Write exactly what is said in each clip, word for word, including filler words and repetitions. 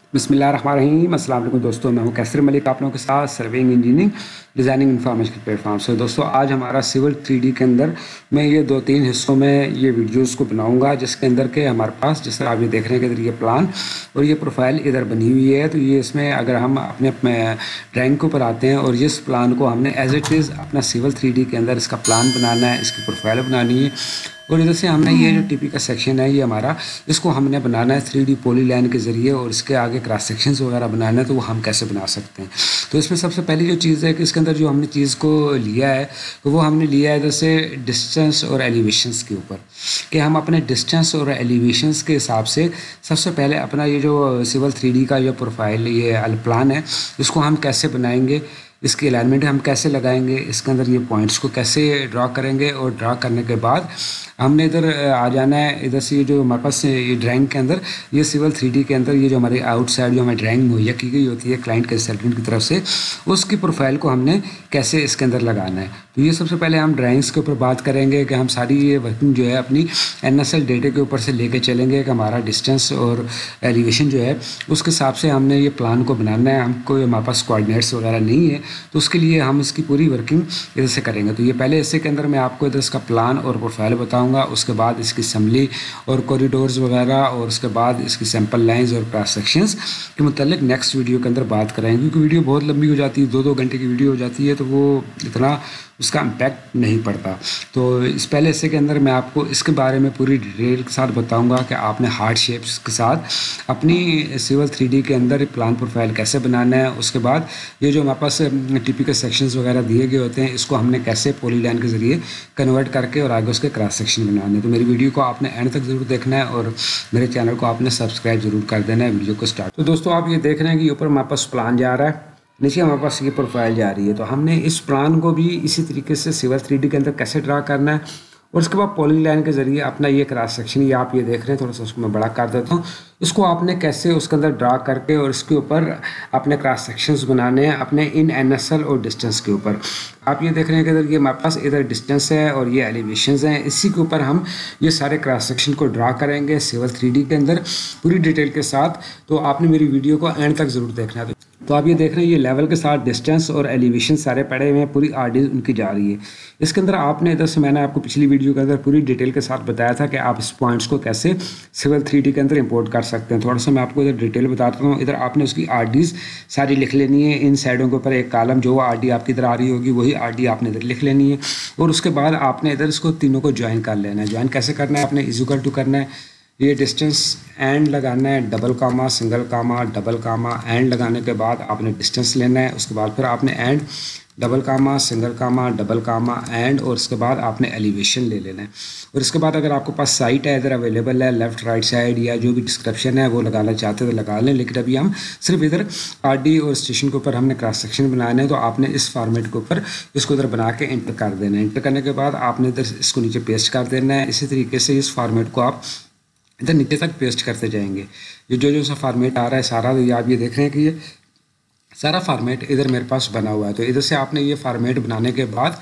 बिस्मिल्लाहिर्रहमानिर्रहीम। अस्सलाम वालेकुम दोस्तों, मैं हूं कैसर मलिक आप लोगों के साथ surveying engineering designing information platform से। दोस्तों आज हमारा सिविल थ्री डी के अंदर मैं ये दो तीन हिस्सों में ये वीडियोस को बनाऊंगा, जिसके अंदर के हमारे पास जिस तरह आप ये देख रहे हैं कि ये प्लान और ये प्रोफाइल इधर बनी हुई है। तो ये इसमें अगर हम अपने ड्राइंग के ऊपर आते हैं और इस प्लान को हमने एज इट इज़ अपना सिविल थ्री डी के अंदर इसका प्लान बनाना है, इसकी प्रोफाइल बनानी है। और इधर से हमने ये जो टीपी का सेक्शन है ये हमारा, इसको हमने बनाना है थ्री डी पॉली लाइन के ज़रिए, और इसके आगे क्रॉस सेक्शंस वगैरह बनाना है। तो वो हम कैसे बना सकते हैं? तो इसमें सबसे पहली जो चीज़ है कि इसके अंदर जो हमने चीज़ को लिया है तो वो हमने लिया है इधर से डिस्टेंस और एलिवेशंस के ऊपर, कि हम अपने डिस्टेंस और एलिवेशंस के हिसाब से सबसे पहले अपना ये जो सिविल थ्री डी का जो प्रोफाइल ये प्लान है इसको हम कैसे बनाएंगे, इसकी अलाइनमेंट हम कैसे लगाएंगे, इसके अंदर ये पॉइंट्स को कैसे ड्रा करेंगे। और ड्रा करने के बाद हमने इधर आ जाना है, इधर से ये जो हमारे पास ये ड्राइंग के अंदर ये सिविल थ्री डी के अंदर ये जो हमारे आउटसाइड जो हमारी ड्राइंग मुहैया की गई होती है क्लाइंट कंसल्टेंट की तरफ से, उसकी प्रोफाइल को हमने कैसे इसके अंदर लगाना है। तो ये सबसे पहले हम ड्राइंग्स के ऊपर बात करेंगे कि हम सारी ये वर्किंग जो है अपनी एन एस एल डेटे के ऊपर से लेके चलेंगे कि हमारा डिस्टेंस और एलिवेशन जो है उसके हिसाब से हमने ये प्लान को बनाना है। हमको हमारे पास कोऑर्डिनेट्स वगैरह नहीं है, तो उसके लिए हम इसकी पूरी वर्किंग इधर से करेंगे। तो ये पहले हिस्से के अंदर मैं आपको इधर इसका प्लान और प्रोफाइल बताऊंगा, उसके बाद इसकी असम्बली और कॉरिडोर्स वगैरह, और उसके बाद इसकी सैम्पल लाइंस और क्रॉस सेक्शंस के मुतालिक नेक्स्ट वीडियो के अंदर बात करेंगे, क्योंकि वीडियो बहुत लंबी हो जाती है, दो दो घंटे की वीडियो हो जाती है, तो वो इतना उसका इम्पैक्ट नहीं पड़ता। तो इस पहले हिस्से के अंदर मैं आपको इसके बारे में पूरी डिटेल के साथ बताऊंगा कि आपने हार्ड शेप्स के साथ अपनी सिविल थ्री डी के अंदर प्लान प्रोफाइल कैसे बनाना है। उसके बाद ये जो हमारे पास टिपिकल सेक्शंस वगैरह दिए गए होते हैं इसको हमने कैसे पॉलीलाइन के ज़रिए कन्वर्ट करके और आगे उसके क्रॉस सेक्शन बनाने हैं। तो मेरी वीडियो को आपने एंड तक ज़रूर देखना है और मेरे चैनल को आपने सब्सक्राइब ज़रूर कर देना है वीडियो को स्टार्ट। तो दोस्तों आप ये देख रहे हैं कि ऊपर हमारे पास प्लान जा रहा है, नीचे हमारे पास ये प्रोफाइल जा रही है। तो हमने इस प्लान को भी इसी तरीके से सिविल थ्री डी के अंदर कैसे ड्रा करना है, और उसके बाद पॉली लाइन के ज़रिए अपना ये क्रॉस सेक्शन, ये आप ये देख रहे हैं, थोड़ा सा उसको मैं बड़ा कर देता हूँ, इसको आपने कैसे उसके अंदर ड्रा करके और इसके ऊपर अपने क्रॉस सेक्शंस बनाने हैं अपने इन एन एस एल और डिस्टेंस के ऊपर। आप ये देख रहे हैं कि इधर ये हमारे पास इधर डिस्टेंस है और ये एलिवेशंस हैं, इसी के ऊपर हम ये सारे क्रॉस सेक्शन को ड्रा करेंगे सिविल थ्री डी के अंदर पूरी डिटेल के साथ। तो आपने मेरी वीडियो को एंड तक ज़रूर देखना है। तो आप ये देख रहे हैं ये लेवल के साथ डिस्टेंस और एलिवेशन सारे पड़े हुए हैं, पूरी आरडी उनकी जा रही है। इसके अंदर आपने इधर से मैंने आपको पिछली वीडियो के अंदर पूरी डिटेल के साथ बताया था कि आप इस पॉइंट्स को कैसे सिविल थ्री डी के अंदर इंपोर्ट कर सकते हैं। थोड़ा सा मैं आपको इधर डिटेल बताता हूँ। इधर आपने उसकी आरडीज सारी लिख लेनी है, इन साइडों के ऊपर एक कॉलम जो आरडी आपकी इधर आ रही होगी वही आरडी आपने इधर लिख लेनी है। और उसके बाद आपने इधर इसको तीनों को ज्वाइन कर लेना है। ज्वाइन कैसे करना है, आपने इज इक्वल टू करना है, ये डिस्टेंस एंड लगाना है, double comma single comma double comma and लगाने के बाद आपने डिस्टेंस लेना है। उसके बाद फिर आपने and double comma single comma double comma and, और उसके बाद आपने एलिवेशन ले लेना है। और इसके बाद अगर आपके पास साइट है इधर अवेलेबल है लेफ़्ट राइट साइड या जो भी डिस्क्रिप्शन है वो लगाना चाहते हैं तो लगा लें, लेकिन अभी हम सिर्फ इधर आरडी और स्टेशन के ऊपर हमने क्रॉस सेक्शन बनाना है। तो आपने इस फॉर्मेट के ऊपर इसको इधर बना के एंटर कर देना है। एंटर करने के बाद आपने इधर इसको नीचे पेस्ट कर देना है। इसी तरीके से इस फॉर्मेट को आप इधर नीचे तक पेस्ट करते जाएंगे। ये जो जो सा फॉर्मेट आ रहा है सारा, तो ये आप ये देख रहे हैं कि ये सारा फॉर्मेट इधर मेरे पास बना हुआ है। तो इधर से आपने ये फॉर्मेट बनाने के बाद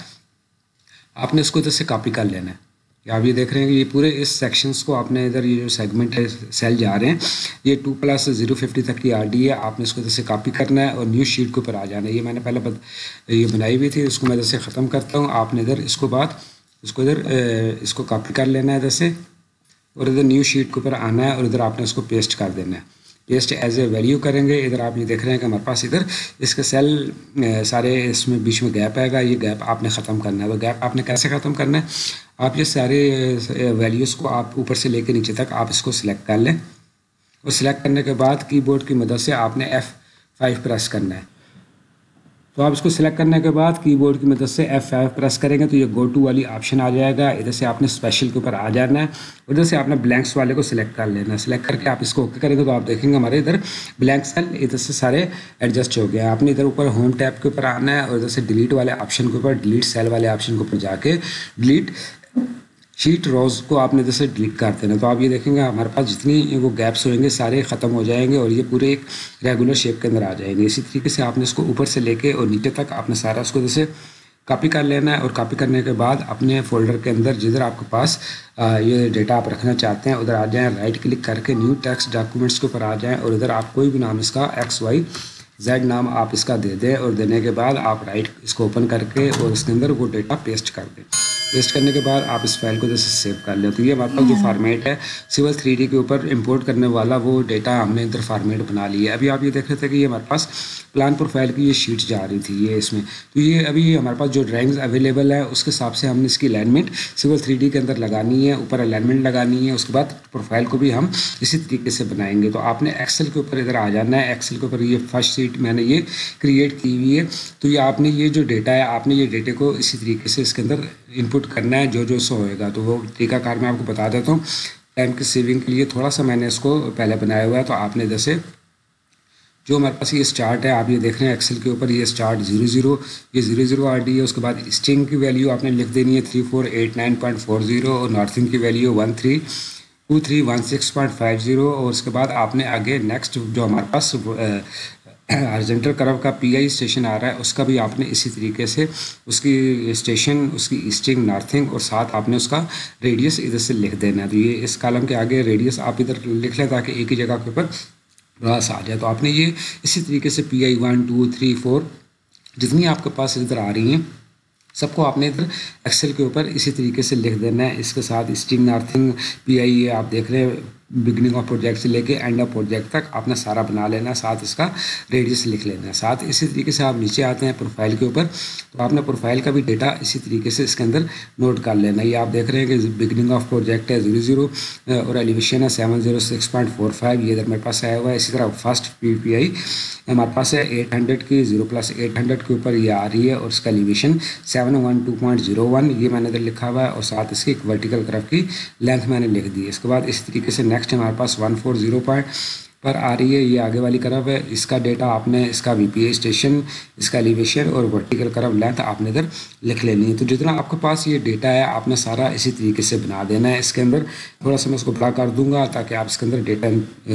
आपने इसको इधर से कॉपी कर लेना है। आप ये देख रहे हैं कि ये पूरे इस सेक्शंस को आपने इधर ये जो सेगमेंट है सेल जा रहे हैं ये टू प्लस जीरो फिफ्टी तक की आर डी है, आपने इसको इधर से कॉपी करना है और न्यू शीट के ऊपर आ जाना है। ये मैंने पहले बद, ये बनाई हुई थी, इसको मैं इधर से ख़त्म करता हूँ। आपने इधर इसको बाद इसको इधर इसको कॉपी कर लेना है इधर से, और इधर न्यू शीट के ऊपर आना है और इधर आपने उसको पेस्ट कर देना है। पेस्ट एज ए वैल्यू करेंगे। इधर आप ये देख रहे हैं कि हमारे पास इधर इसके सेल सारे इसमें बीच में गैप आएगा, ये गैप आपने ख़त्म करना है। तो गैप आपने कैसे ख़त्म करना है, आप ये सारे वैल्यूज़ को आप ऊपर से लेके नीचे तक आप इसको सिलेक्ट कर लें, और सिलेक्ट करने के बाद कीबोर्ड की मदद से आपने एफ़ फाइव प्रेस करना है। तो आप इसको सिलेक्ट करने के बाद कीबोर्ड की मदद से एफ फाइव प्रेस करेंगे तो ये गो टू वाली ऑप्शन आ जाएगा। इधर से आपने स्पेशल के ऊपर आ जाना है, उधर से आपने ब्लैंक्स वाले को सिलेक्ट कर लेना है। सिलेक्ट करके आप इसको ओके करेंगे तो आप देखेंगे हमारे इधर ब्लैंक सेल इधर से सारे एडजस्ट हो गया। आपने इधर ऊपर होम टैब के ऊपर आना है और इधर से डिलीट वाले ऑप्शन के ऊपर डिलीट सेल वाले ऑप्शन के ऊपर जाके डिलीट शीट रोज़ को आपने जैसे डिलीट कर देना। तो आप ये देखेंगे हमारे पास जितनी वो गैप्स होंगे सारे ख़त्म हो जाएंगे और ये पूरे एक रेगुलर शेप के अंदर आ जाएंगे। इसी तरीके से आपने इसको ऊपर से लेके और नीचे तक आपने सारा उसको जैसे کاپی کر لینا ہے، اور کاپی کرنے کے بعد اپنے فولڈر کے اندر جدھر آپ کے پاس یہ ڈیٹا آپ رکھنا چاہتے ہیں ادھر آ جائیں، رائٹ کلک کر کے نیو ٹیکسٹ ڈاکومنٹس کے اوپر آ جائیں، اور ادھر آپ کوئی بھی نام اس کا ایکس وائی زیڈ نام آپ اس کا دے دیں، اور دینے کے بعد آپ رائٹ اس کو اوپن کر کے اور اس کے اندر وہ ڈیٹا پیسٹ کر دیں۔ پیسٹ کرنے کے بعد آپ اس فائل کو جیسے سیو کر لیں، تو یہ ہمارے پاس جو فارمیٹ ہے سول تھری ڈی کے اوپر امپورٹ کرنے والا وہ ڈیٹا ہم نے ادھر فارمیٹ بنا لیا ہے۔ ابھی آپ یہ دیکھ رہے تھے کہ یہ ہمارے پاس پلان پروفائل کی یہ شیٹ جا رہی تھی یہ اس میں، تو یہ ابھی ہمارے پاس جو ڈرائنگز اویلیبل ہے اس کے حساب سے ہم نے اس کی الائنمنٹ سول تھری ڈی کے اندر لگانی ہے، اوپر الائنمنٹ لگانی ہے، اس کے بعد پروفائل کو بھی ہم اسی طریقے سے بنائیں گے۔ تو آپ نے ایکسل کے اوپر ادھر آ جانا ہے، ایکسل کے اوپر یہ فرسٹ شیٹ میں نے یہ کریٹ کی ہوئی ہے، تو یہ آپ نے یہ جو ڈیٹا ہے آپ نے یہ ڈیٹے کو اسی طریقے سے اس کے اندر انپٹ کرنا ہے جو جو سو ہوئے گا۔ تو وہ طریقہ کار میں آپ کو بتا دیتا ہوں۔ ٹائم کی سیونگ کے لیے تھوڑا سا میں نے اس کو پہلے بنایا ہوا ہے، تو آپ نے جیسے جو ہمارے پاس یہ اسٹارٹ ہے آپ یہ دیکھ رہے ہیں ایکسل کے اوپر یہ اسٹارٹ زیرو زیرو یہ زیرو زیرو آر ڈی ہے، اس کے بعد اسٹنگ کی ویلیو آپ نے لکھ دینی ہے three four eight nine point four zero, اور نارتھنگ کی value one three two three one six point five zero, اور اس کے بعد آپ نے آگے نیکسٹ جو ہمارے پاس ہارزنٹل کرو کا پی آئی اسٹیشن آ رہا ہے اس کا بھی آپ نے اسی طریقے سے اس کی اسٹیشن اس کی ایسٹنگ نارتھنگ اور ساتھ آپ نے اس کا ریڈیس ادھر سے لکھ دینا ہے۔ تو یہ اس کالم کے آگے ریڈیس آپ ادھر لکھ لیں تاکہ ایک ہی جگہ کے اوپر راس آ جائے۔ تو آپ نے یہ اسی طریقے سے P I one two three four جتنی آپ کے پاس ادھر آ رہی ہیں سب کو آپ نے ادھر ایکسل کے اوپر اسی طریقے سے لکھ دینا ہے۔ اس کے ساتھ اسٹنگ نارتھنگ پی آئی یہ آپ دیکھ رہے ہیں بگننگ آف پروجیکٹ سے لے کے اینڈ آف پروجیکٹ تک آپ نے سارا بنا لینا ہے، ساتھ اس کا ریڈیس لکھ لینا ہے۔ ساتھ اسی طریقے سے آپ نیچے آتے ہیں پروفائل کے اوپر، تو آپ نے پروفائل کا بھی ڈیٹا اسی طریقے سے اس کے اندر نوٹ کر لینا ہے۔ یہ آپ دیکھ رہے ہیں کہ بگننگ آف پروجیکٹ ہے زیرو زیرو اور ایلیویشن ہے seven zero six point four five, یہ ادھر میرے پاس آیا ہوا ہے۔ اسی طرح فرسٹ پی پی آئی ہمارے پاس ہے ایٹ ہنڈریڈ کی زیرو پلس ایٹ ہنڈریڈ کے اوپر یہ آ رہی ہے، اور اس کا elevation seven one two point zero one یہ میں نے ادھر لکھا ہوا ہے، اور ساتھ اس کی ایک ورٹیکل کرو کی لینتھ میں نے لکھ دی ہے۔ اس کے بعد اس طریقے سے نیکسٹ ہمارے پاس ون فور زیرو پوائنٹ پر آ رہی ہے یہ آگے والی کرو ہے، اس کا ڈیٹا آپ نے اس کا وی پی آئی اسٹیشن اس کا ایلیویشن اور ورٹیکل کرو لینتھ آپ نے ادھر لکھ لینی ہے۔ تو جتنا آپ کے پاس یہ ڈیٹا ہے آپ نے سارا اسی طریقے سے بنا دینا ہے۔ اس کے اندر تھوڑا سا میں اس کو بڑا کر دوں گا تاکہ آپ اس کے اندر ڈیٹا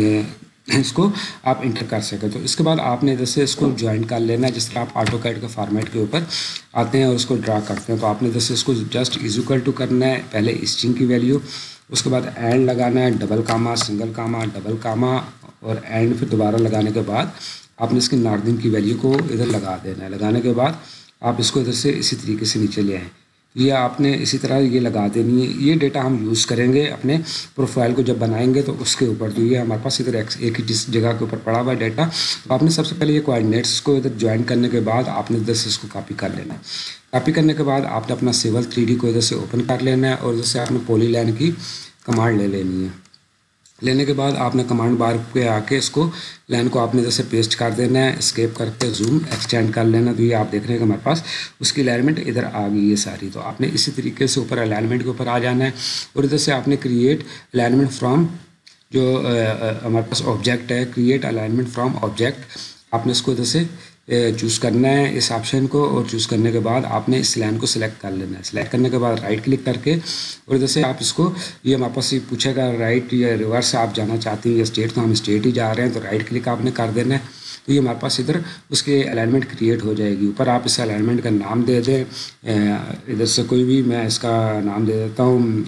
اس کو آپ انٹر کر سکیں۔ تو اس کے بعد آپ نے جیسے اس کو جوائن کر لینا ہے، جس طرح آپ آٹو کیڈ کے فارمیٹ کے اوپر آتے ہیں اور اس کو ڈرا کرتے ہیں، تو آپ نے جیسے اس کو جسٹ از اکول ٹو کرنا ہے، پہلے اسٹرنگ کی ویلیو، اس کے بعد اینڈ لگانا ہے، double comma single comma double comma اور اینڈ پھر دوبارہ لگانے کے بعد آپ نے اس کی نارتھنگ کی ویلیو کو ادھر لگا دینا ہے۔ لگانے کے بعد آپ اس کو ادھر سے اسی طریقے سے نیچے لے آئیں، یہ آپ نے اسی طرح یہ لگا دینی ہے۔ یہ ڈیٹا ہم یوز کریں گے اپنے پروفائل کو جب بنائیں گے تو اس کے اوپر، تو یہ ہمارے پاس ادھر ایک ہی جس جگہ کے اوپر پڑا ہوا ہے ڈیٹا، تو آپ نے سب سے پہلے یہ کوآرڈینیٹس کو ادھر جوائن کرنے کے بعد آپ نے ادھر سے اس کو کاپی کر لینا ہے۔ کاپی کرنے کے بعد آپ نے اپنا سول تھری ڈی کو ادھر سے اوپن کر لینا ہے، اور ادھر سے آپ نے پولی لائن کی کمانڈ لے لینی ہے۔ لینے کے بعد آپ نے کمانڈ بار پہ آ کے اس کو لائن کو آپ نے جیسے پیسٹ کر دینا ہے، اسکیپ کر کے زوم ایکسٹینڈ کر لینا، تو یہ آپ دیکھ رہے ہیں کہ ہمارے پاس اس کی الائنمنٹ ادھر آ گئی ہے ساری۔ تو آپ نے اسی طریقے سے اوپر الائنمنٹ کے اوپر آ جانا ہے، اور ادھر سے آپ نے کریٹ الائنمنٹ فرام جو ہمارے پاس آبجیکٹ ہے، کریٹ الائنمنٹ فرام آبجیکٹ، آپ نے اس کو ادھر سے چوز کرنا ہے اس آپشن کو، اور چوز کرنے کے بعد آپ نے اس لائن کو سلیکٹ کر لینا ہے۔ سلیکٹ کرنے کے بعد رائٹ کلک کر کے اور ادھر سے آپ اس کو یہ ہمارے پاس یہ پوچھے گا رائٹ یا ریورس آپ جانا چاہتے ہیں یا اسٹیٹ، تو ہم اسٹیٹ ہی جا رہے ہیں، تو رائٹ کلک آپ نے کر دینا ہے، تو یہ ہمارے پاس ادھر اس کے الائنمنٹ کریٹ ہو جائے گی۔ اوپر آپ اس الائنمنٹ کا نام دے دیں، ادھر سے کوئی بھی، میں اس کا نام دے دیتا ہوں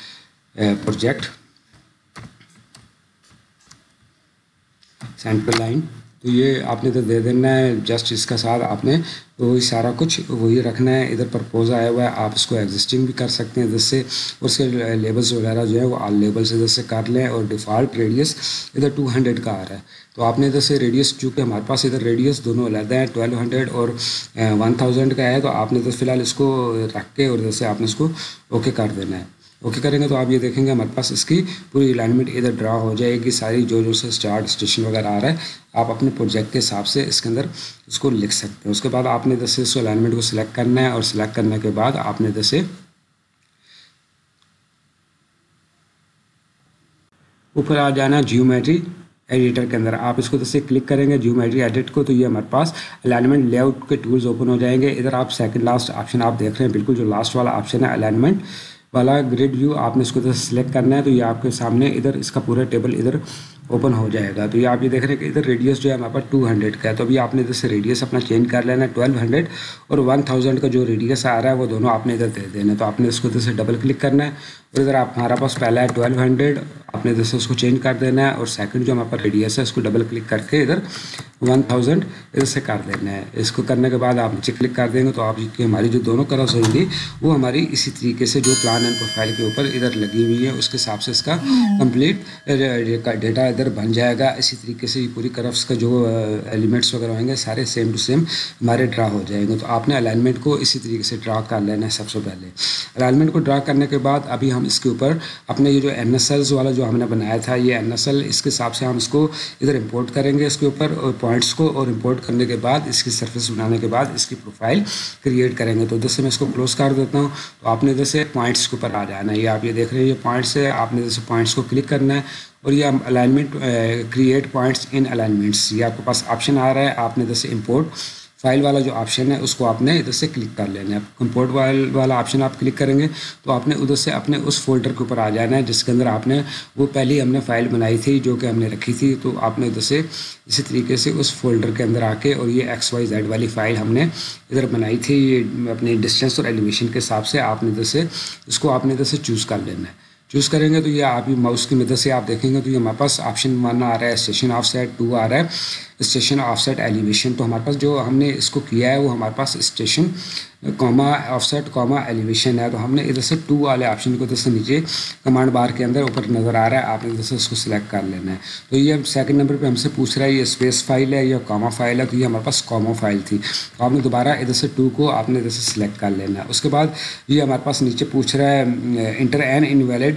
پروجیکٹ سینٹرل لائن، تو یہ آپ نے ادھر دے دینا ہے۔ جسٹ اس کا ساتھ آپ نے وہی سارا کچھ وہی رکھنا ہے۔ ادھر پرپوز آیا ہوا ہے، آپ اس کو ایگزسٹنگ بھی کر سکتے ہیں ادھر سے، اور اس کے لیبلز وغیرہ جو ہے وہ آل لیبلز ادھر سے کر لیں، اور ڈیفالٹ ریڈیس ادھر ٹو ہنڈریڈ کا آ رہا ہے، تو آپ نے ادھر سے ریڈیس، چونکہ ہمارے پاس ادھر ریڈیس دونوں علیحدہ ہیں، ٹویلو ہنڈریڈ اور ون تھاؤزینڈ کا ہے، تو آپ نے ادھر فی الحال اس کو رکھ کے اور ادھر سے آپ نے اس کو اوکے کر دینا ہے۔ اوکے کریں گے تو آپ یہ دیکھیں گے ہمارے پاس اس کی پوری الائنمنٹ ادھر ڈرا ہو جائے گی ساری، جو جو سے اسٹارٹ اسٹیشن وغیرہ آ رہا ہے آپ اپنے پروجیکٹ کے حساب سے اس کے اندر اس کو لکھ سکتے ہیں۔ اس کے بعد آپ نے ادھر سے اس الائنمنٹ کو سلیکٹ کرنا ہے، اور سلیکٹ کرنے کے بعد آپ نے ادھر سے اوپر آ جانا جیومیٹری ایڈیٹر کے اندر، آپ اس کو ادھر سے کلک کریں گے جیومیٹری ایڈٹ کو، تو یہ ہمارے پاس الائنمنٹ لے آؤٹ کے ٹولز اوپن ہو جائیں گے۔ ادھر آپ سیکنڈ لاسٹ آپشن آپ دیکھ رہے ہیں، بالکل جو لاسٹ والا آپشن ہے الائنمنٹ والا گریڈ ویو، آپ نے اس کو ادھر سلیکٹ کرنا ہے، تو یہ آپ کے سامنے ادھر اس کا پورا ٹیبل ادھر ओपन हो जाएगा। तो ये आप ये देख रहे हैं कि इधर रेडियस जो है हमारे पास टू हंड्रेड का है, तो अभी आपने इधर से रेडियस अपना चेंज कर लेना है। ट्वेल्व हंड्रेड और वन थाउजेंड का जो रेडियस आ रहा है वो दोनों आपने इधर दे देना है। तो आपने इसको इधर से डबल क्लिक करना है और इधर आप हमारा पास पहला है ट्वेल्व हंड्रेड, आपने इधर से उसको चेंज कर देना है और सेकंड जो हमारे पास रेडियस है उसको डबल क्लिक करके इधर वन थाउजेंड इधर से कर देना है। इसको करने के बाद आप नीचे क्लिक कर देंगे तो आप हमारी जो दोनों कर्व्स होंगी वो हमारी इसी तरीके से जो प्लान एंड प्रोफाइल के ऊपर इधर लगी हुई है उसके हिसाब से इसका कंप्लीट डेटा इधर बन जाएगा। इसी तरीके से ये पूरी कर्व्स का जो एलिमेंट्स वगैरह होंगे सारे सेम टू सेम हमारे ड्रा हो जाएंगे। तो आपने अलाइनमेंट को इसी तरीके से ड्रा कर लेना है। सबसे पहले अलाइनमेंट को ड्रा करने के बाद अभी हम इसके ऊपर अपने ये जो एन एस एल्स वाला जो हमने बनाया था ये एन एस एल, इसके हिसाब से हम इसको इधर इंपोर्ट करेंगे इसके ऊपर और पॉइंट्स को, और इंपोर्ट करने के बाद इसकी सरफेस बनाने के बाद इसकी प्रोफाइल क्रिएट करेंगे। तो इधर से मैं इसको क्लोज कर देता हूँ। तो आपने इधर से पॉइंट्स के ऊपर आ जाना है। ये आप ये देख रहे हैं ये पॉइंट्स है, आपने इधर से पॉइंट्स को क्लिक करना है और ये alignment create points in alignments, ये आपके पास ऑप्शन आ रहा है। आपने इधर से इंपोर्ट फाइल वाला जो ऑप्शन है उसको आपने इधर से क्लिक कर लेना है। इंपोर्ट वाल वाला ऑप्शन आप क्लिक करेंगे तो आपने उधर से अपने उस फोल्डर के ऊपर आ जाना है जिसके अंदर आपने वो पहले हमने फ़ाइल बनाई थी जो कि हमने रखी थी। तो आपने इधर से इसी तरीके से उस फोल्डर के अंदर आके, और ये एक्स वाई जेड वाली फ़ाइल हमने इधर बनाई थी ये अपने डिस्टेंस और एलिवेशन के हिसाब से, आपने इधर से इसको आपने इधर से चूज़ कर लेना है। चूज़ करेंगे तो ये आप ही माउस की मदद से आप देखेंगे तो ये हमारे पास ऑप्शन वन आ रहा है, स्टेशन ऑफसेट, टू आ रहा है स्टेशन ऑफसेट एलिवेशन। तो हमारे पास जो हमने इसको किया है वो हमारे पास station comma offset comma elevation है। तो हमने इधर से टू वाले ऑप्शन को इधर से नीचे कमांड बार के अंदर ऊपर नज़र आ रहा है, आपने इधर से उसको सिलेक्ट कर लेना है। तो ये सेकंड नंबर पे हमसे पूछ रहा है ये स्पेस फाइल है या कॉमा फाइल है, तो ये हमारे पास कॉमा फाइल थी। तो आपने दोबारा इधर से टू को आपने इधर से सिलेक्ट कर लेना है। उसके बाद ये हमारे पास नीचे पूछ रहा है enter an invalid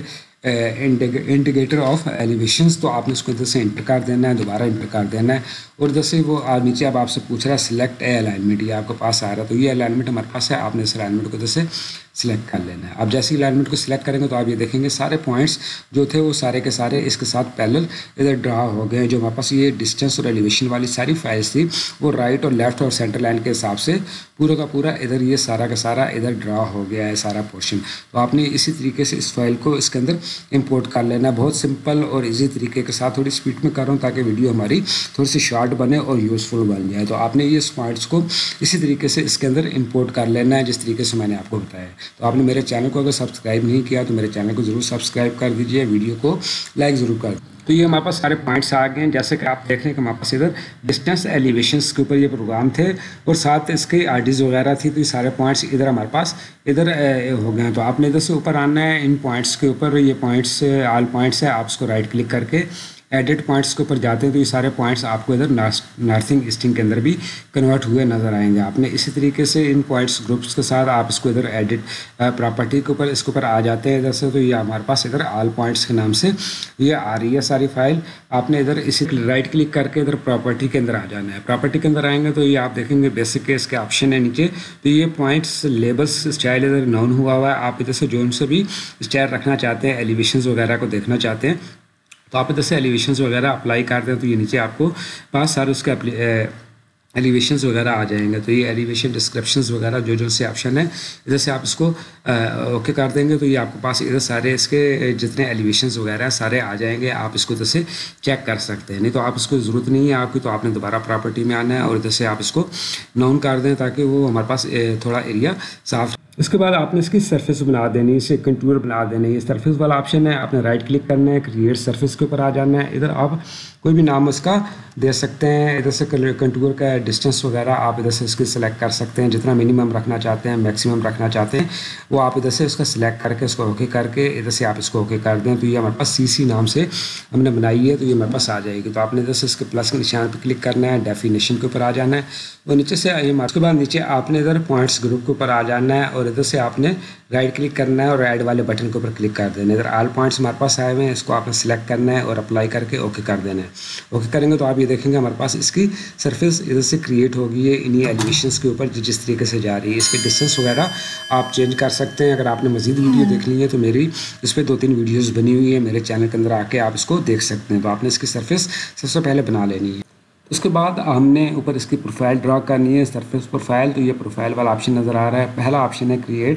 indicator of elevations, तो आपने इसको इधर से इंटर कर देना है, दोबारा इंटर कर देना है। और इधर से वो नीचे अब आपसे पूछ रहा है सिलेक्ट ए अलाइनमेंट, ये आपके पास आ रहा है। तो ये अलाइनमेंट हमारे पास है, आपने इस अलाइनमेंट को इधर से सिलेक्ट कर लेना है। अब जैसे ही अलाइनमेंट को सिलेक्ट करेंगे तो आप ये देखेंगे सारे पॉइंट्स जो थे वो सारे के सारे इसके साथ पैरेलल इधर ड्रा हो गए। जो हमारे पास ये डिस्टेंस और एलिवेशन वाली सारी फाइल्स थी वो राइट और लेफ्ट और सेंटर लाइन के हिसाब से पूरा का पूरा इधर ये सारा का सारा इधर ड्रा हो गया है सारा पोर्शन। तो आपने इसी तरीके से इस फाइल को इसके अंदर इंपोर्ट कर लेना है। बहुत सिंपल और इजी तरीके के साथ, थोड़ी स्पीड में कर रहा हूँ ताकि वीडियो हमारी थोड़ी सी शॉर्ट बने और यूज़फुल बन जाए। तो आपने ये पॉइंट्स को इसी तरीके से इसके अंदर इंपोर्ट कर लेना है जिस तरीके से मैंने आपको बताया। तो आपने मेरे चैनल को अगर सब्सक्राइब नहीं किया तो मेरे चैनल को ज़रूर सब्सक्राइब कर दीजिए, वीडियो को लाइक ज़रूर कर दीजिए। तो ये हमारे पास सारे पॉइंट्स आ गए हैं। जैसे कि आप देख रहे हैं कि हमारे पास इधर डिस्टेंस एलिवेशंस के ऊपर ये प्रोग्राम थे और साथ इसके आरडीज वगैरह थी। तो ये सारे पॉइंट्स इधर हमारे पास इधर हो गए हैं। तो आपने इधर से ऊपर आना है, इन पॉइंट्स के ऊपर ये पॉइंट्स ऑल पॉइंट्स है, आप इसको राइट क्लिक करके एडिट पॉइंट्स के ऊपर जाते हैं तो ये सारे पॉइंट्स आपको इधर नॉर्थिंग ईस्टिंग के अंदर भी कन्वर्ट हुए नज़र आएंगे। आपने इसी तरीके से इन पॉइंट्स ग्रुप्स के साथ आप इसको इधर एडिट प्रॉपर्टी के ऊपर इसके ऊपर आ जाते हैं इधर से। तो ये हमारे पास इधर ऑल पॉइंट्स के नाम से ये आ रही है सारी फाइल। आपने इधर इसी राइट क्लिक करके इधर प्रॉपर्टी के अंदर आ जाना है। प्रॉपर्टी के अंदर आएंगे तो ये आप देखेंगे बेसिक के इसके ऑप्शन है नीचे। तो ये पॉइंट्स लेबल्स स्टाइल इधर नाउन हुआ हुआ है। आप इधर से जो से भी स्टाइल रखना चाहते हैं, एलिवेशंस वगैरह को देखना चाहते हैं तो आप इधर से एलिवेशंस वगैरह अप्लाई करते हैं तो ये नीचे आपको पास सारे उसके एलिवेशंस वगैरह आ जाएंगे। तो ये एलिवेशन डिस्क्रिप्शंस वगैरह जो जो से ऑप्शन है इधर से आप इसको ओके कर देंगे तो ये आपके पास इधर सारे इसके जितने एलिवेशंस वगैरह सारे आ जाएंगे। आप इसको इधर से चेक कर सकते हैं, नहीं तो आप इसको ज़रूरत नहीं है आपकी। तो आपने दोबारा प्रॉपर्टी में आना है और इधर से आप इसको नाउन कर दें ताकि वो हमारे पास थोड़ा एरिया साफ। इसके बाद आपने इसकी सरफेस बना देनी है, इसे कंटूर बना देनी है। सरफेस वाला ऑप्शन है, आपने राइट क्लिक करना है, क्रिएट सरफेस के ऊपर आ जाना है। इधर आप कोई भी नाम उसका दे सकते हैं। इधर से कंटूर का डिस्टेंस वगैरह आप इधर से इसकी सिलेक्ट कर सकते हैं, जितना मिनिमम रखना चाहते हैं मैक्सिमम रखना चाहते हैं वो आप इधर से उसका सिलेक्ट करके उसको ओके करके इधर से आप इसको ओके कर दें। तो ये हमारे पास सी सी नाम से हमने बनाई है तो ये हमारे पास आ जाएगी। तो आपने इधर से इसके प्लस के निशान पर क्लिक करना है, डेफिनेशन के ऊपर आ जाना है और नीचे से आइए। उसके बाद नीचे आपने इधर पॉइंट्स ग्रुप के ऊपर आ जाना है और इधर से आपने राइट क्लिक करना है और ऐड वाले बटन के ऊपर क्लिक कर देना है। इधर ऑल पॉइंट्स हमारे पास आए हुए हैं, इसको आपने सिलेक्ट करना है और अप्लाई करके ओके कर देना है। ओके करेंगे तो आप ये देखेंगे हमारे पास इसकी सरफेस इधर से क्रिएट होगी है इन्हीं एलिवेशंस के ऊपर जिस तरीके से जा रही है। इसके डिस्टेंस वगैरह आप चेंज कर सकते हैं। अगर आपने मजीद वीडियो देखनी है तो मेरी इस पर दो तीन वीडियोज़ बनी हुई है, मेरे चैनल के अंदर आके आप इसको देख सकते हैं। तो आपने इसकी सरफेस सबसे पहले बना लेनी है। उसके बाद हमने ऊपर इसकी प्रोफाइल ड्रा करनी है, सरफेस प्रोफाइल। तो ये प्रोफाइल वाला ऑप्शन नज़र आ रहा है। पहला ऑप्शन है क्रिएट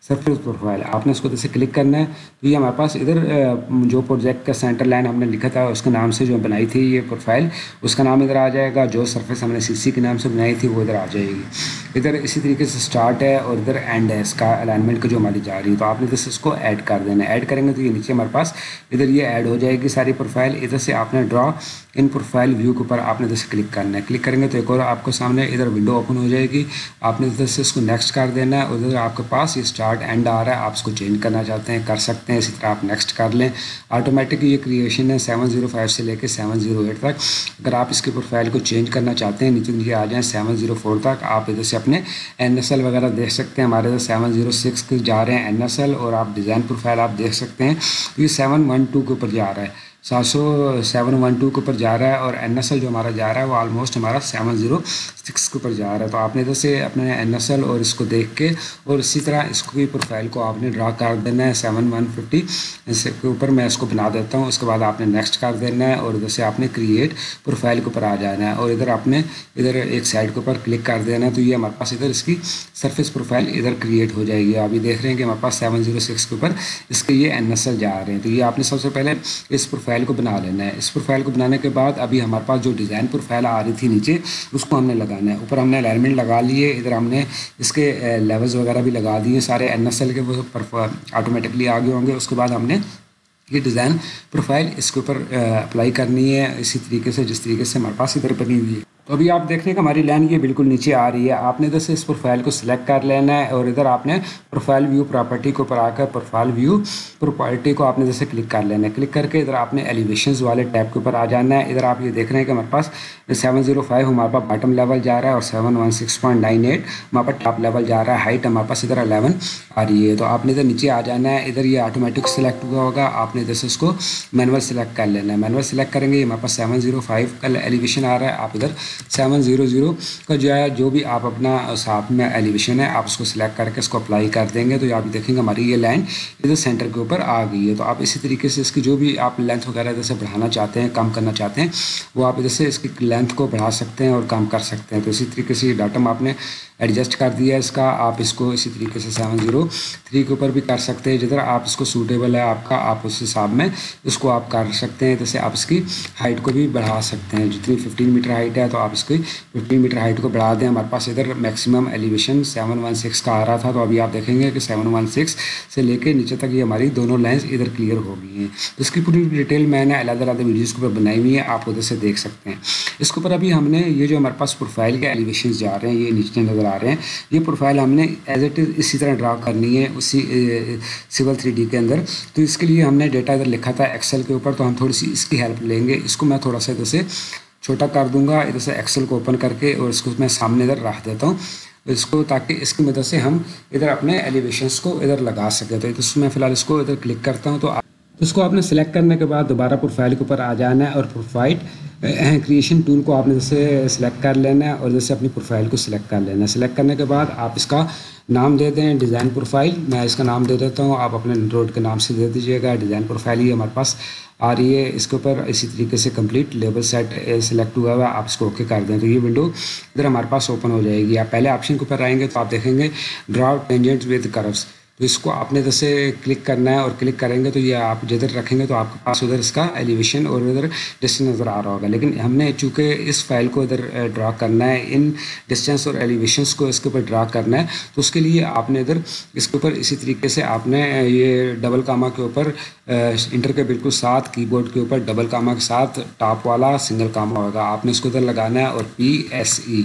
सरफेस प्रोफाइल, आपने इसको जैसे क्लिक करना है तो ये हमारे पास इधर जो प्रोजेक्ट का सेंटर लाइन हमने लिखा था उसके नाम से जो बनाई थी ये प्रोफाइल, उसका नाम इधर आ जाएगा। जो सरफेस हमने सीसी के नाम से बनाई थी वो इधर आ जाएगी। इधर इसी तरीके से स्टार्ट है और इधर एंड है इसका अलाइनमेंट का जो हमारी जा रही है। तो आपने जैसे इसको ऐड कर देना है। ऐड करेंगे तो ये नीचे हमारे पास इधर ये ऐड हो जाएगी सारी प्रोफाइल। इधर से आपने ड्रॉ इन प्रोफाइल व्यू के ऊपर आपने जैसे क्लिक करना है। क्लिक करेंगे तो एक और आपको सामने इधर विंडो ओपन हो जाएगी। आपने इधर से इसको नेक्स्ट कर देना है और इधर आपके पास ये स्टार्ट एंड आ रहा है। आप इसको चेंज करना चाहते हैं कर सकते हैं, इसी तरह आप नेक्स्ट कर लें। ऑटोमेटिक ये क्रिएशन है सेवन ज़ीरो फाइव से लेकर सेवन ज़ीरो एट तक। अगर आप इसके प्रोफाइल को चेंज करना चाहते हैं नीचे नीचे आ जाएँ सेवन ज़ीरो फोर तक, आप इधर से अपने एन एस एल वगैरह देख सकते हैं। हमारे इधर सेवन ज़ीरो सिक्स के जा रहे हैं एन एस एल और आप डिज़ाइन प्रोफाइल आप देख सकते हैं ये सेवन वन टू के ऊपर जा रहा है, सात सौ सेवन वन टू के ऊपर जा रहा है और एन एस एल जो हमारा जा रहा है वो ऑलमोस्ट हमारा सेवन ज़ीरो सिक्स के ऊपर जा रहा है। तो आपने इधर से अपने एन एस एल और इसको देख के और इसी तरह इसको भी प्रोफाइल को आपने ड्रा कर देना है सेवन वन फिफ्टी इसके ऊपर। मैं इसको बना देता हूँ। उसके बाद आपने नेक्स्ट कर देना है और इधर से आपने क्रिएट प्रोफाइल के ऊपर आ जाना है और इधर आपने इधर एक साइड के ऊपर क्लिक कर देना है। तो ये हमारे पास इधर इसकी सरफेस प्रोफाइल इधर क्रिएट हो जाएगी। अभी देख रहे हैं कि हमारे पास सेवन ज़ीरो सिक्स के ऊपर इसके ये एन एस एल जा रहे हैं। तो ये आपने सबसे पहले इस प्रोफाइल को बना लेना है। इस प्रोफाइल को बनाने के बाद अभी हमारे पास जो डिज़ाइन प्रोफाइल आ रही थी नीचे उसको हमने लगाना है। ऊपर हमने अलाइनमेंट लगा लिए, इधर हमने इसके लेवल्स वगैरह भी लगा दिए सारे एन एस एल के, वो ऑटोमेटिकली आगे होंगे। उसके बाद हमने ये डिज़ाइन प्रोफाइल इसके ऊपर अप्लाई करनी है इसी तरीके से जिस तरीके से हमारे पास इधर बनी हुई है। तो अभी आप देखने का हमारी लाइन ये बिल्कुल नीचे आ रही है। आपने इधर से इस प्रोफाइल को सिलेक्ट कर लेना है और इधर आपने प्रोफाइल व्यू प्रॉपर्टी के ऊपर आकर प्रोफाइल व्यू प्रॉपर्टी को आपने जैसे क्लिक कर लेना है। क्लिक करके इधर आपने एलिवेशंस वाले टैब के ऊपर आ जाना है। इधर आप ये देख रहे हैं कि हमारे पास सेवन ज़ीरो फाइव हमारे पास बॉटम लेवल जा रहा है और seven one six point nine eight हमारे पास टॉप लेवल जा रहा है। हाइट हमारे पास इधर अलेवन आ रही है। तो आपने इधर नीचे आ जाना है। इधर ये ऑटोमेटिक सिलेक्ट हुआ होगा, आपने इधर से इसको मैनुअल सिलेक्ट कर लेना है। मैनुअल सिलेक्ट करेंगे हमारे पास सेवन ज़ीरो फाइव का एलिवेशन आ रहा है। आप इधर सेवन ज़ीरो ज़ीरो का जो है जो भी आप अपना साथ में एलिवेशन है आप उसको सिलेक्ट करके इसको अप्लाई कर देंगे तो आप देखेंगे हमारी ये लाइन इधर सेंटर के ऊपर आ गई है। तो आप इसी तरीके से इसकी जो भी आप लेंथ वगैरह इधर से बढ़ाना चाहते हैं, कम करना चाहते हैं, वो आप इधर से इसकी लेंथ को बढ़ा सकते हैं और कम कर सकते हैं। तो इसी तरीके से ये डाटम आपने एडजस्ट कर दिया है इसका। आप इसको इसी तरीके से सेवन ज़ीरो थ्री के ऊपर भी कर सकते हैं, जिधर आप इसको सूटेबल है आपका आप उस हिसाब में इसको आप कर सकते हैं। जैसे आप इसकी हाइट को भी बढ़ा सकते हैं। जितनी फिफ्टीन मीटर हाइट है तो आप इसकी फिफ्टीन मीटर हाइट को बढ़ा दें। हमारे पास इधर maximum elevation seven one six का आ रहा था, तो अभी आप देखेंगे कि सेवन वन सिक्स से लेके नीचे तक ये हमारी दोनों लाइंस इधर क्लियर हो गई हैं। तो इसकी पूरी डिटेल मैंने अलग अलग वीडियोज़ के ऊपर बनाई हुई है, आप उधर से देख सकते हैं। इसके ऊपर अभी हमने ये जो हमारे पास प्रोफाइल के एलिवेशन जा रहे हैं ये नीचे नज़र आ रहे हैं, ये प्रोफाइल हमने एज इट इज़ इसी तरह ड्रा करनी है उसी सिविल थ्री डी के अंदर। तो इसके लिए हमने डेटा इधर लिखा था एक्सेल के ऊपर, तो हम थोड़ी सी इसकी हेल्प लेंगे। इसको मैं थोड़ा सा इधर से छोटा कर दूंगा, इधर से एक्सेल को ओपन करके और इसको मैं सामने इधर रख देता हूँ इसको, ताकि इसकी मदद से हम इधर अपने एलिवेशंस को इधर लगा सकें। तो इसमें फ़िलहाल इसको इधर क्लिक करता हूँ। तो इसको आपने सेलेक्ट करने के बाद दोबारा प्रोफाइल के ऊपर आ जाना है और प्रोफाइल क्रिएशन टूल को आपने जैसे सिलेक्ट कर लेना है और जैसे अपनी प्रोफाइल को सिलेक्ट कर लेना है। सिलेक्ट करने के बाद आप इसका नाम दे दें डिज़ाइन प्रोफाइल, मैं इसका नाम दे देता हूँ, आप अपने रोड के नाम से दे दीजिएगा। डिज़ाइन प्रोफाइल ही हमारे पास आ रही है। इसके ऊपर इसी तरीके से कंप्लीट लेबल सेट सिलेक्ट हुआ हुआ, आप इसको ओके कर दें तो ये विंडो इधर हमारे पास ओपन हो जाएगी। आप पहले ऑप्शन के ऊपर आएंगे तो आप देखेंगे ड्रॉ टेंजेंट्स विद कर्व्स, तो इसको आपने जैसे क्लिक करना है और क्लिक करेंगे तो ये आप जिधर रखेंगे तो आपके पास उधर इसका एलिवेशन और उधर डिस्टेंस नज़र आ रहा होगा। लेकिन हमने चूँकि इस फाइल को इधर ड्रा करना है, इन डिस्टेंस और एलिवेशंस को इसके ऊपर ड्रा करना है, तो उसके लिए आपने इधर इसके ऊपर इसी तरीके से आपने ये डबल कामा के ऊपर इंटर के बिल्कुल साथ कीबोर्ड के ऊपर डबल कामा के साथ टॉप वाला सिंगल कामा होगा, आपने इसको इधर लगाना है और P S E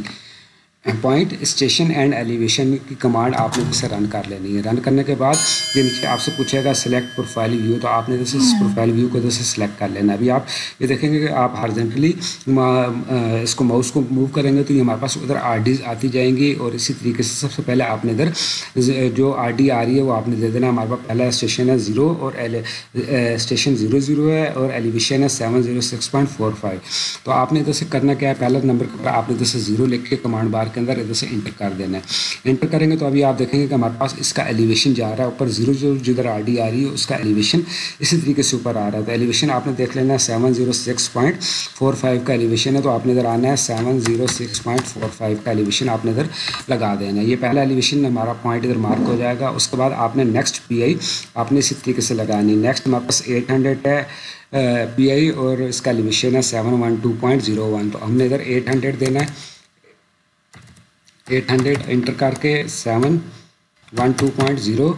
point station and elevation की कमांड आपने इसे रन कर लेनी है। रन करने के बाद ये नीचे आपसे पूछेगा सिलेक्ट प्रोफाइल व्यू, तो आपने जैसे इस प्रोफाइल व्यू को जैसे सिलेक्ट कर लेना है। अभी आप ये देखेंगे कि आप हॉरिजॉन्टली इसको माउस को मूव करेंगे तो ये हमारे पास उधर आर डीज आती जाएंगी और इसी तरीके से सबसे पहले आपने इधर जो आर डी आ रही है वो आपने दे देना। हमारे पास पहला स्टेशन है ज़ीरो और स्टेशन ज़ीरो ज़ीरो है और एलिवेशन है seven zero six point four five. तो आपने इधर से करना क्या है, पहला नंबर पर आपने इधर से ज़ीरो लिख के कमांड बार کے اندر ادھر سے انٹر کر دینا ہے. انٹر کریں گے تو ابھی آپ دیکھیں گے کہ ہمارے پاس اس کا ایلیویشن جا رہا ہے اوپر زیرو زیرو جدھر آر ڈی آ رہی ہے اس کا ایلیویشن اسی طریقے سے اوپر آ رہا ہے. تو ایلیویشن آپ نے دیکھ لینا ہے seven zero six point four five کا ایلیویشن ہے, تو آپ نے ادھر آنا ہے seven zero six point four five کا ایلیویشن آپ نے ادھر لگا دینا ہے. یہ پہلا ایلیویشن ہمارا پوائنٹ ادھر مارک ہو جائے گا. اس کے بعد آپ نے نیکسٹ پی آئی آپ نے اسی طریقے سے لگانی. نیکسٹ ہمارے پاس ایٹ ہنڈریڈ ہے پی آئی اور اس کا ایلیویشن ہے seven one two point zero one, تو ہم نے ادھر ایٹ ہنڈریڈ دینا ہے. ایٹ ہنڈریڈ انٹر کر کے seven one two point zero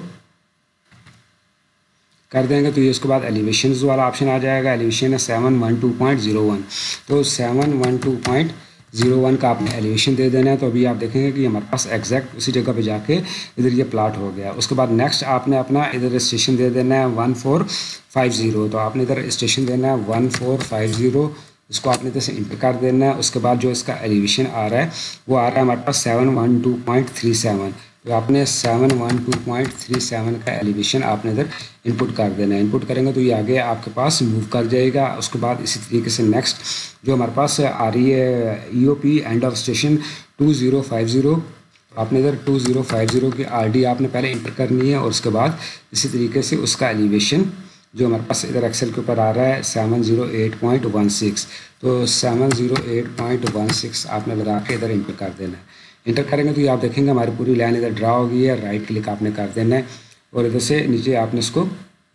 کر دیں گے تو یہ اس کے بعد ایلیویشنز والا آپشن آ جائے گا. ایلیویشن ہے seven one two point zero one, تو seven one two point zero one کا آپ نے ایلیویشن دے دینا ہے. تو ابھی آپ دیکھیں گے کہ ہمارے پاس ایگزیکٹ اسی جگہ پہ جا کے ادھر یہ پلاٹ ہو گیا. اس کے بعد نیکسٹ آپ نے اپنا ادھر اسٹیشن دے دینا ہے ون فور فائیو زیرو, تو آپ نے ادھر اسٹیشن دینا ہے ون فور فائیو زیرو, اس کو آپ نے ادھر سے انٹر کر دینا ہے. اس کے بعد جو اس کا ایلیویشن آ رہا ہے وہ آ رہا ہے ہمارے پاس seven one two point three seven, تو آپ نے seven one two point three seven کا ایلیویشن آپ نے ادھر انپٹ کر دینا ہے. انپٹ کریں گے تو یہ آگے آپ کے پاس موو کر جائے گا. اس کے بعد اسی طریقے سے نیکسٹ جو ہمارے پاس آ رہی ہے E O P end of station two zero five zero, آپ نے ادھر ٹو زیرو فائیو زیرو کی آر ڈی آپ نے پہلے انٹر کرنی ہے اور اس کے بعد اسی طریقے سے اس کا ایلیویشن جو ہمارے پاس ادھر ایکسل کے اوپر آ رہا ہے seven zero eight point one six, تو seven zero eight point one six آپ نے لگا کے ادھر انٹر کر دینا ہے. انٹر کریں گے تو یہ آپ دیکھیں گے ہماری پوری لائن ادھر ڈرا ہو گئی ہے. رائٹ کلک آپ نے کر دینا ہے اور ادھر سے نیچے آپ نے اس کو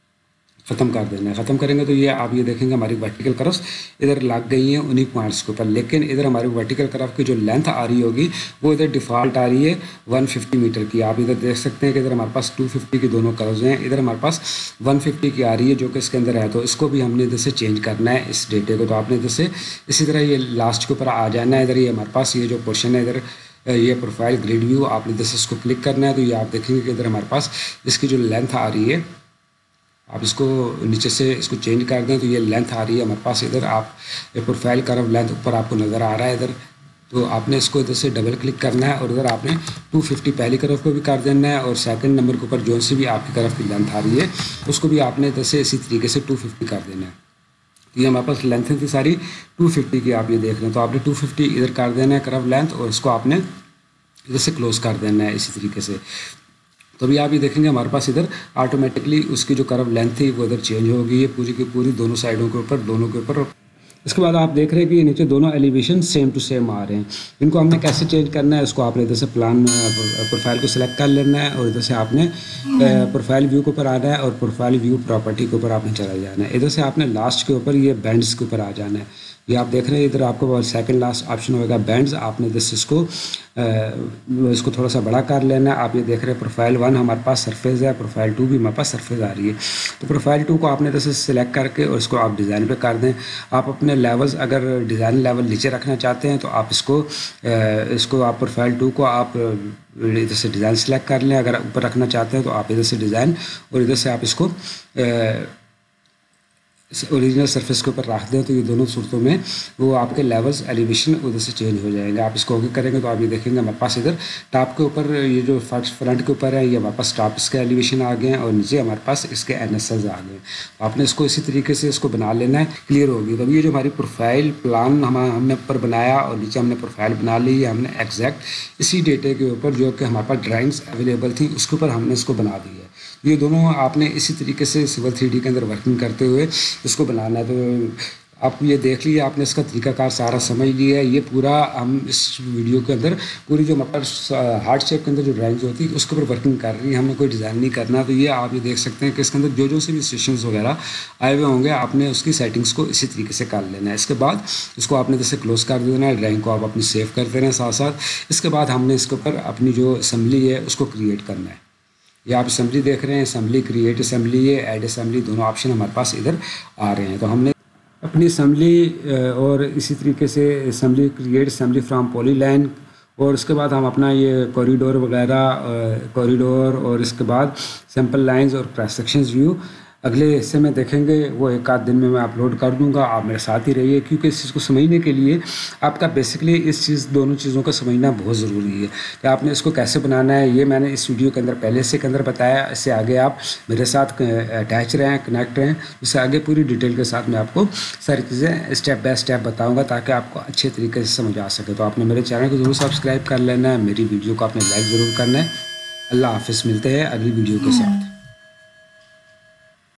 ختم کر دینا ہے. ختم کریں گے تو یہ آپ یہ دیکھیں گے ہماری ورٹیکل کرفس ادھر لگ گئی ہیں انہیں پوائنٹس کے اوپر, لیکن ادھر ہماری ورٹیکل کرف کی جو لینتھ آ رہی ہوگی وہ ادھر ڈیفالٹ آ رہی ہے ون ففٹی میٹر کی. آپ ادھر دیکھ سکتے ہیں کہ ادھر ہمارے پاس ٹو ففٹی کی دونوں کروز ہیں, ادھر ہمارے پاس ون ففٹی کی آ رہی ہے جو کہ اس کے اندر ہے. تو اس کو بھی ہم نے ادھر سے چینج کرنا ہے اس ڈیٹے کو, تو آپ نے ادھر سے اسی طرح یہ لاسٹ کے اوپر آ جانا ہے. ادھر یہ ہمارے پاس یہ جو پورشن ہے ادھر یہ پروفائل گریڈ ویو آپ نے ادھر سے اس کو کلک کرنا ہے. تو یہ آپ دیکھیں گے کہ ادھر ہمارے پاس اس کی جو لینتھ آ رہی ہے آپ اس کو نیچے سے اس کو چینج کر دیں تو یہ لینتھ آ رہی ہے ہمارے پاس. ادھر آپ پروفائل کرو لینتھ اوپر آپ کو نظر آ رہا ہے ادھر, تو آپ نے اس کو ادھر سے ڈبل کلک کرنا ہے اور ادھر آپ نے ٹو ففٹی پہلی کرف کو بھی کر دینا ہے اور سیکنڈ نمبر کے اوپر جو سی بھی آپ کی کرف کی لینتھ آ رہی ہے اس کو بھی آپ نے ادھر سے اسی طریقے سے ٹو ففٹی کر دینا ہے. یہ ہمارے پاس لینتھ تھی ساری ٹو ففٹی کی, آپ یہ دیکھ رہے ہیں. تو آپ نے ٹو ففٹی ادھر کر دینا ہے کرف لینتھ اور اس کو آپ نے ادھر سے کلوز کر دینا ہے اسی طریقے سے. تو ابھی آپ یہ دیکھیں گے ہمارے پاس ادھر آٹومیٹکلی اس کی جو کرو لینتھ تھی وہ ادھر چینج ہو گئی ہے پوری کی پوری دونوں سائڈوں کے اوپر دونوں کے اوپر. اس کے بعد آپ دیکھ رہے ہیں کہ یہ نیچے دونوں ایلیویشن سیم ٹو سیم آ رہے ہیں. ان کو ہم نے کیسے چینج کرنا ہے اس کو آپ نے ادھر سے پلان پروفائل کو سلیکٹ کر لینا ہے اور ادھر سے آپ نے پروفائل ویو کے اوپر آنا ہے اور پروفائل ویو پراپرٹی کے اوپر آپ نے چلا جانا ہے. ادھر سے آپ نے لاسٹ کے اوپر یہ بینڈس کے اوپر آ جانا ہے. یہ آپ دیکھ رہے ہیں ادھر آپ کو سیکنڈ لاسٹ آپشن ہوگا بینڈز, آپ نے دس اس کو اس کو تھوڑا سا بڑا کر لینا ہے. آپ یہ دیکھ رہے ہیں پروفائل ون ہمارے پاس سرفیس ہے, پروفائل ٹو بھی ہمارے پاس سرفیس آ رہی ہے. تو پروفائل ٹو کو آپ نے دس سلیکٹ کر کے اور اس کو آپ ڈیزائن پہ کر دیں. آپ اپنے لیولز اگر ڈیزائن لیول نیچے رکھنا چاہتے ہیں تو آپ اس کو اس کو آپ پروفائل ٹو کو آپ ادھر سے ڈیزائن سلیکٹ کر لیں. اگر اوپر رکھنا چاہتے ہیں تو آپ ادھر سے ڈیزائن اور ادھر سے آپ اس کو اوریجنل سرفیس کے اوپر رکھ دیں. تو یہ دونوں صورتوں میں وہ آپ کے لیولز ایلیویشن ادھر سے چینج ہو جائیں گے. آپ اس کو اوکے کریں گے تو آپ یہ دیکھیں گے ہمارے پاس ادھر ٹاپ کے اوپر یہ جو فرنٹ کے اوپر ہے یہ ہمارے پاس ٹاپ اس کے ایلیویشن آ گئے ہیں اور نیچے ہمارے پاس اس کے این ایس ایلز آ گئے ہیں. آپ نے اس کو اسی طریقے سے اس کو بنا لینا ہے, کلیئر ہوگی. تو یہ جو ہماری پروفائل پلان ہم ہم نے اوپر بنایا اور نیچے ہم نے پروفائل بنا لی ہے, ہم نے ایگزیکٹ اسی ڈیٹے کے اوپر جو کہ ہمارے پاس ڈرائنگس اویلیبل تھیں اس کے اوپر ہم نے اس کو بنا دی ہے. یہ دونوں آپ نے اسی طریقے سے سول تھری ڈی کے اندر ورکنگ کرتے ہوئے اس کو بنانا ہے. تو آپ یہ دیکھ لیے, آپ نے اس کا طریقہ کار سارا سمجھ لیا ہے. یہ پورا ہم اس ویڈیو کے اندر پوری جو ہمارے پاس ہارڈ شیپ کے اندر جو ڈرائنگز ہوتی ہے اس کے اوپر ورکنگ کر رہی ہے, ہم نے کوئی ڈیزائن نہیں کرنا. تو یہ آپ یہ دیکھ سکتے ہیں کہ اس کے اندر جو جو سے بھی اسٹیشنز وغیرہ آئے ہوئے ہوں گے آپ نے اس کی سیٹنگس کو اسی طریقے سے کر لینا ہے. اس کے بعد اس کو آپ نے جیسے کلوز کر دینا ہے, ڈرائنگ کو آپ اپنی سیو کرتے رہیں ساتھ ساتھ. اس کے بعد ہم نے اس کے اوپر اپنی جو اسمبلی ہے اس کو کریٹ کرنا ہے. یہ آپ اسمبلی دیکھ رہے ہیں, اسمبلی کریٹ اسمبلی ہے ایڈ اسمبلی دونوں آپشن ہمارے پاس ادھر آ رہے ہیں. تو ہم نے اپنی اسمبلی اور اسی طریقے سے assembly create assembly from polyline اور اس کے بعد ہم اپنا یہ کوریڈور وغیرہ کوریڈور اور اس کے بعد سمپل لائنز اور کراس سیکشنز ویو अगले हिस्से में देखेंगे, वो एक आध दिन में मैं अपलोड कर दूंगा। आप मेरे साथ ही रहिए, क्योंकि इस चीज़ को समझने के लिए आपका बेसिकली इस चीज़ दोनों चीज़ों को समझना बहुत ज़रूरी है कि आपने इसको कैसे बनाना है। ये मैंने इस वीडियो के अंदर पहले से के अंदर बताया। इससे आगे आप मेरे साथ अटैच रहें, कनेक्ट रहें। इससे आगे पूरी डिटेल के साथ मैं आपको सारी चीज़ें स्टेप बाय स्टेप बताऊँगा ताकि आपको अच्छे तरीके से समझ आ सके। तो आपने मेरे चैनल को ज़रूर सब्सक्राइब कर लेना है, मेरी वीडियो को आपने लाइक ज़रूर करना है। अल्लाह हाफिज़, मिलते हैं अगली वीडियो के साथ।